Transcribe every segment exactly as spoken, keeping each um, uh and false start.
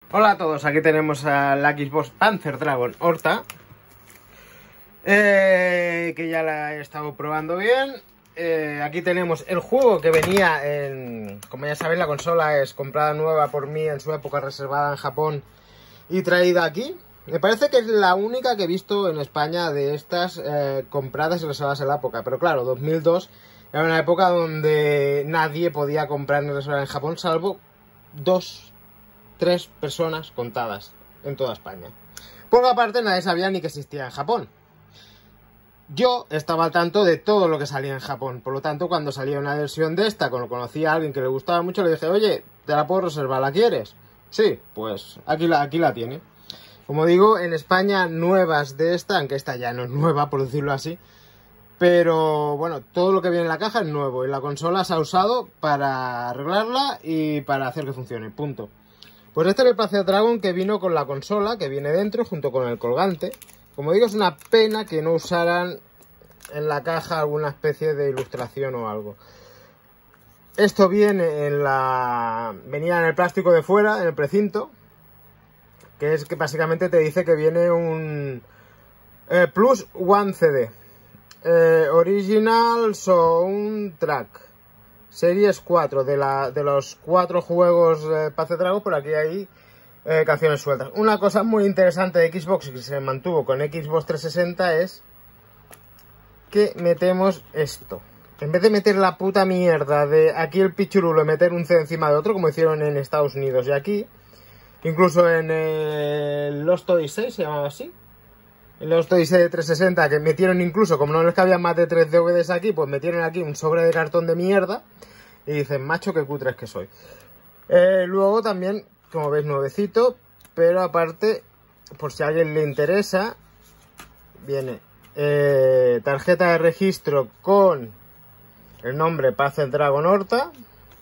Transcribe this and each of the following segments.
Hola a todos, aquí tenemos a la Xbox Panzer Dragon Horta, eh, que ya la he estado probando bien. Eh, aquí tenemos el juego que venía en... Como ya sabéis, la consola es comprada nueva por mí en su época, reservada en Japón y traída aquí. Me parece que es la única que he visto en España de estas eh, compradas y reservadas en la época. Pero claro, dos mil dos era una época donde nadie podía comprar ni reservar en Japón, salvo dos, tres personas contadas en toda España. Por otra parte, nadie sabía ni que existía en Japón. Yo estaba al tanto de todo lo que salía en Japón. Por lo tanto, cuando salía una versión de esta, cuando conocía a alguien que le gustaba mucho, le dije, oye, te la puedo reservar, ¿la quieres? Sí, pues aquí la, aquí la tiene. Como digo, en España nuevas de esta, aunque esta ya no es nueva, por decirlo así, pero bueno, todo lo que viene en la caja es nuevo y la consola se ha usado para arreglarla y para hacer que funcione, punto. Pues este es el Panzer Dragon que vino con la consola, que viene dentro junto con el colgante. Como digo, es una pena que no usaran en la caja alguna especie de ilustración o algo. Esto viene en la... venía en el plástico de fuera, en el precinto, que es que básicamente te dice que viene un eh, Plus One C D, eh, Original Soundtrack, Series cuatro, de, la, de los cuatro juegos eh, Panzer Dragon, por aquí hay eh, canciones sueltas. Una cosa muy interesante de Xbox y que se mantuvo con Xbox trescientos sesenta es que metemos esto. En vez de meter la puta mierda de aquí el pichurulo y meter un C D encima de otro, como hicieron en Estados Unidos y aquí, incluso en el Lost Odyssey, se llamaba así. El Lost Odyssey de trescientos sesenta, que metieron incluso, como no les cabían más de tres D V Ds aquí, pues metieron aquí un sobre de cartón de mierda. Y dicen, macho, qué cutres que soy. Eh, luego también, como veis, nuevecito. Pero aparte, por si a alguien le interesa, viene eh, tarjeta de registro con el nombre Panzer Dragon Horta.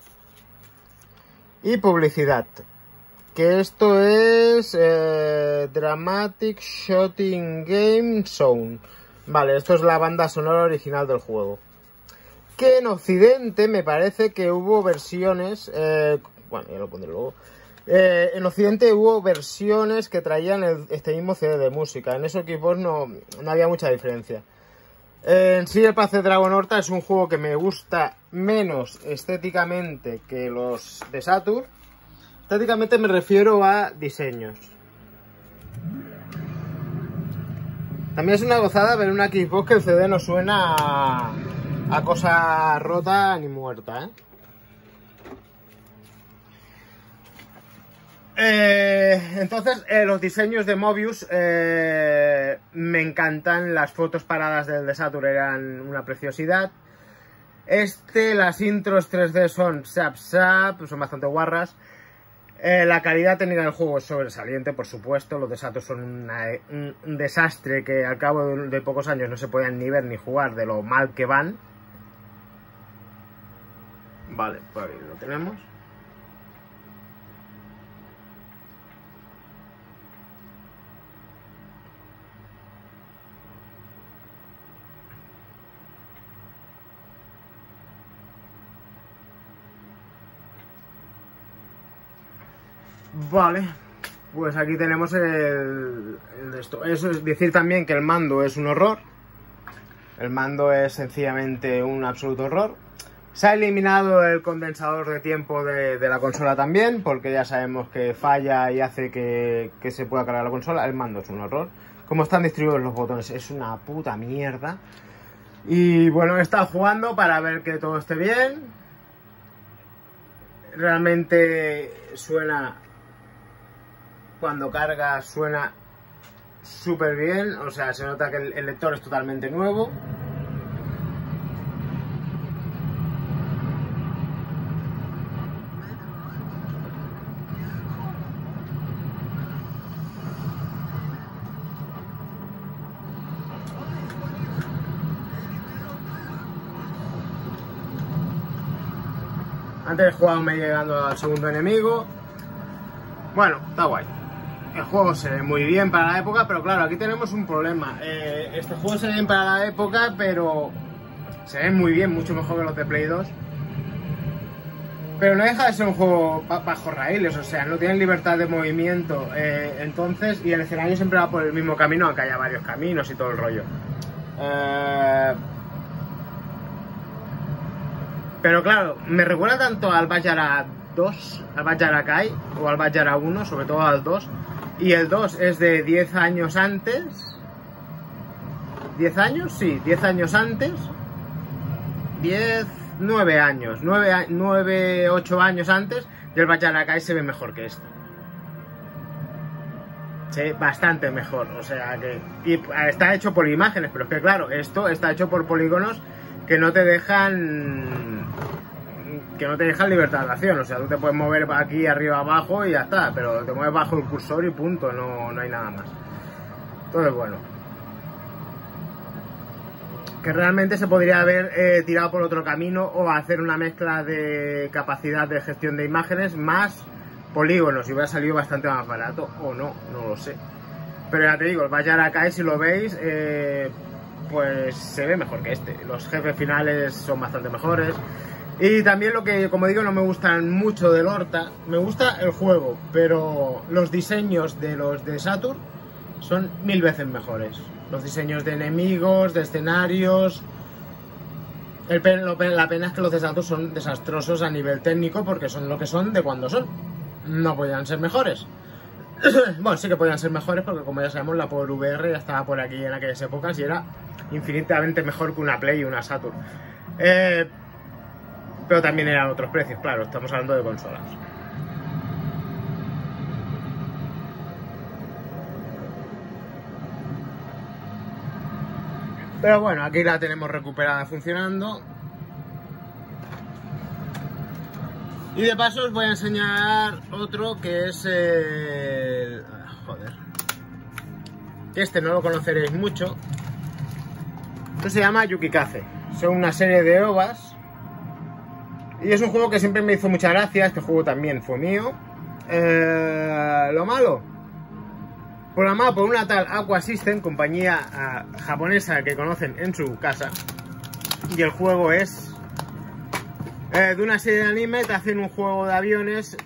Y publicidad. Que esto es eh, Dramatic Shooting Game Sound. Vale, esto es la banda sonora original del juego. Que en Occidente me parece que hubo versiones... Eh, bueno, ya lo pondré luego. Eh, en Occidente hubo versiones que traían el, este mismo C D de música. En esos equipos no, no había mucha diferencia. Eh, en sí, el Panzer Dragon Horta es un juego que me gusta menos estéticamente que los de Saturn. Estéticamente me refiero a diseños. También es una gozada ver una Xbox que el C D no suena a, a cosa rota ni muerta, ¿eh? Eh, entonces, eh, los diseños de Mobius eh, me encantan. Las fotos paradas del de Saturn eran una preciosidad. Este, las intros tres D son sap sap, son bastante guarras. Eh, la calidad técnica del juego es sobresaliente, por supuesto. Los de Saturn son una, un, un desastre que al cabo de, de pocos años no se podían ni ver ni jugar de lo mal que van. Vale, pues ahí lo tenemos. Vale, pues aquí tenemos el, el de esto. Eso es decir también que el mando es un horror. El mando es sencillamente un absoluto horror. Se ha eliminado el condensador de tiempo de, de la consola también, porque ya sabemos que falla y hace que, que se pueda cargar la consola. El mando es un horror. Como están distribuidos los botones, es una puta mierda. Y bueno, he estado jugando para ver que todo esté bien. Realmente suena... Cuando carga suena súper bien, o sea, se nota que el, el lector es totalmente nuevo. Antes he jugado me llegando al segundo enemigo. Bueno, está guay. El juego se ve muy bien para la época, pero claro, aquí tenemos un problema. Eh, este juego se ve bien para la época, pero se ve muy bien, mucho mejor que los de Play dos. Pero no deja de ser un juego bajo raíles, o sea, no tienen libertad de movimiento, eh, entonces, y el escenario siempre va por el mismo camino, aunque haya varios caminos y todo el rollo. Eh... Pero claro, me recuerda tanto al Bajara dos, al Bajara Kai, o al Bajara uno, sobre todo al dos, y el dos es de diez años antes, ¿diez años? Sí, diez años antes, diez... nueve años, nueve, ocho años antes, y el Bajara Kai se ve mejor que este. Se ve bastante mejor, o sea que... Y está hecho por imágenes, pero es que claro, esto está hecho por polígonos que no te dejan... que no te dejan libertad de acción, o sea, tú te puedes mover aquí, arriba, abajo y ya está, pero te mueves bajo el cursor y punto, no, no hay nada más. Entonces, bueno... que realmente se podría haber eh, tirado por otro camino o hacer una mezcla de capacidad de gestión de imágenes más polígonos y hubiera salido bastante más barato, o no, no lo sé. Pero ya te digo, el Bajara Kai, si lo veis, eh, pues se ve mejor que este. Los jefes finales son bastante mejores. Y también lo que, como digo, no me gustan mucho del Horta. Me gusta el juego, pero los diseños de los de Saturn son mil veces mejores. Los diseños de enemigos, de escenarios... El pen, lo, la pena es que los de Saturn son desastrosos a nivel técnico porque son lo que son de cuando son. No podían ser mejores. Bueno, sí que podían ser mejores porque, como ya sabemos, la Power V R ya estaba por aquí en aquellas épocas y era infinitamente mejor que una Play y una Saturn. Eh, pero también eran otros precios, claro, estamos hablando de consolas. Pero bueno, aquí la tenemos recuperada funcionando. Y de paso os voy a enseñar otro que es el... Joder. Este no lo conoceréis mucho. Este se llama Yukikaze. Son una serie de O V As. Y es un juego que siempre me hizo mucha gracia. Este juego también fue mío. Eh, lo malo, programado por una tal Aqua System, compañía uh, japonesa que conocen en su casa. Y el juego es eh, de una serie de anime. Te hacen un juego de aviones,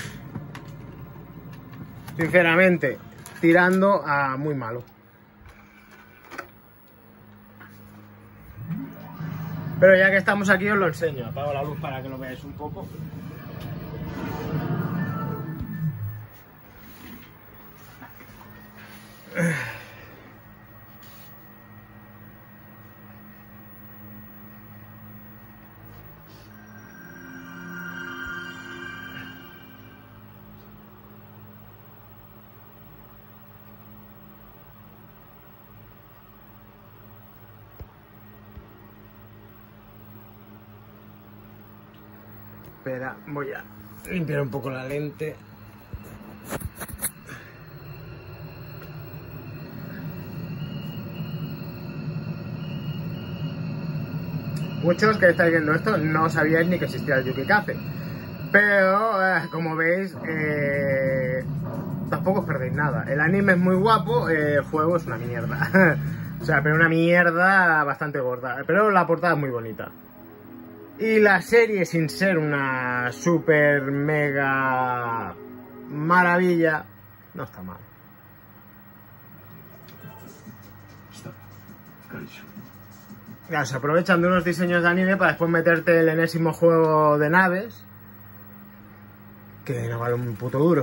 sinceramente, tirando a muy malo. Pero ya que estamos aquí os lo enseño. Apago la luz para que lo veáis un poco. Espera, voy a limpiar un poco la lente. Muchos que estáis viendo esto no sabíais ni que existía el Yukikaze, pero eh, como veis, eh, tampoco os perdéis nada. El anime es muy guapo, eh, el juego es una mierda. O sea, pero una mierda bastante gorda, pero la portada es muy bonita. Y la serie, sin ser una super mega maravilla, no está mal. Ya, se aprovechan de unos diseños de anime para después meterte el enésimo juego de naves, que no vale un puto duro.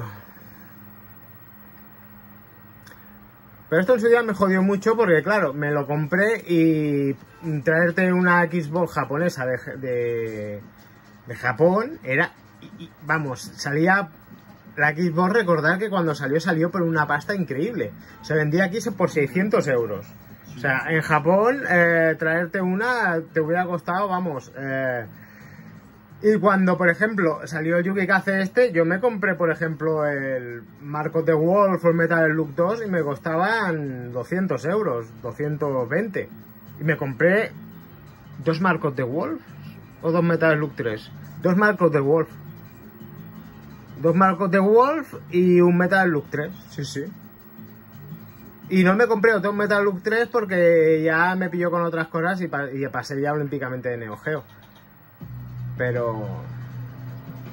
Pero esto en su día me jodió mucho porque, claro, me lo compré y traerte una Xbox japonesa de, de, de Japón era... Y, vamos, salía... La Xbox, recordad que cuando salió, salió por una pasta increíble. Se vendía aquí por seiscientos euros. O sea, en Japón, eh, traerte una te hubiera costado, vamos... Eh, y cuando, por ejemplo, salió el Yukikaze este, yo me compré, por ejemplo, el Mark of the Wolf o el Metal Slug dos y me costaban doscientos euros, doscientos veinte. Y me compré dos Mark of the Wolf o dos Metal Slug tres. Dos Mark of the Wolf. Dos Mark of the Wolf y un Metal Slug tres, sí, sí. Y no me compré otro Metal Slug tres porque ya me pilló con otras cosas y, pa y pasé ya olímpicamente de Neo Geo. Pero...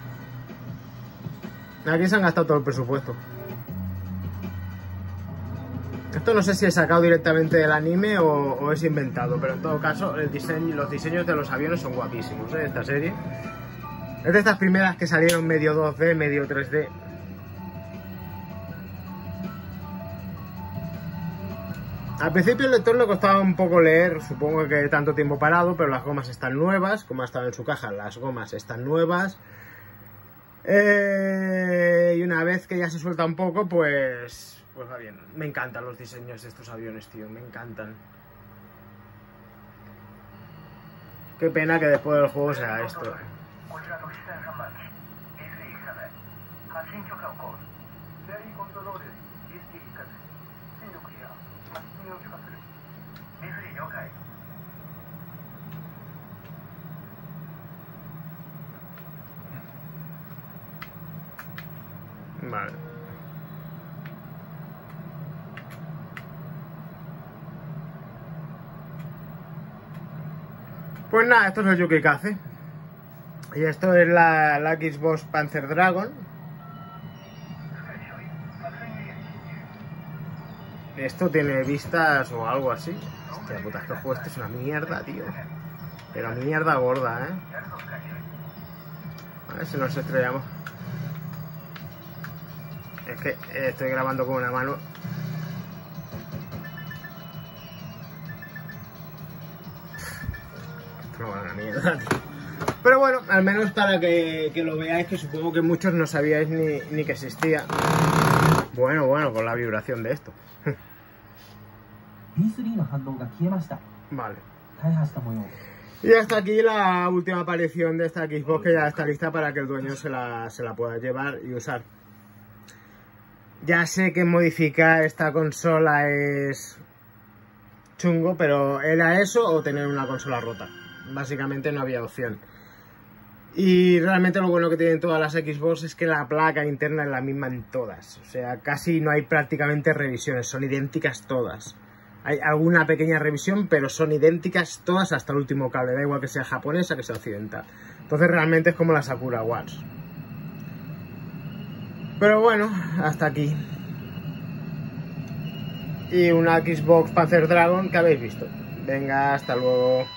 Aquí se han gastado todo el presupuesto. Esto no sé si es sacado directamente del anime o, o es inventado, pero en todo caso el diseño, los diseños de los aviones son guapísimos, ¿eh? Esta serie es de estas primeras que salieron medio dos D, medio tres D. Al principio el lector le costaba un poco leer, supongo que tanto tiempo parado, pero las gomas están nuevas, como ha estado en su caja, las gomas están nuevas. Eh, y una vez que ya se suelta un poco, pues, pues va bien. Me encantan los diseños de estos aviones, tío, me encantan. Qué pena que después del juego sea esto. Vale. Pues nada, esto es el Yukikaze. Y esto es la, la Xbox Panzer Dragon. Esto tiene vistas o algo así. Hostia puta, este juego este es una mierda, tío. Pero mierda gorda, ¿eh? A ver si nos estrellamos. Es que estoy grabando con una mano. Esto no va a una mierda, tío. Pero bueno, al menos para que, que lo veáis, que supongo que muchos no sabíais ni, ni que existía. Bueno, bueno, con la vibración de esto. Vale. Y hasta aquí la última aparición de esta Xbox, que ya está lista para que el dueño se la, se la pueda llevar y usar. Ya sé que modificar esta consola es chungo, pero era eso o tener una consola rota. Básicamente no había opción. Y realmente lo bueno que tienen todas las Xbox es que la placa interna es la misma en todas. O sea, casi no hay prácticamente revisiones, son idénticas todas. Hay alguna pequeña revisión, pero son idénticas todas hasta el último cable. Da igual que sea japonesa que sea occidental. Entonces realmente es como la Sakura Wars. Pero bueno, hasta aquí. Y una Xbox Panzer Dragon que habéis visto. Venga, hasta luego.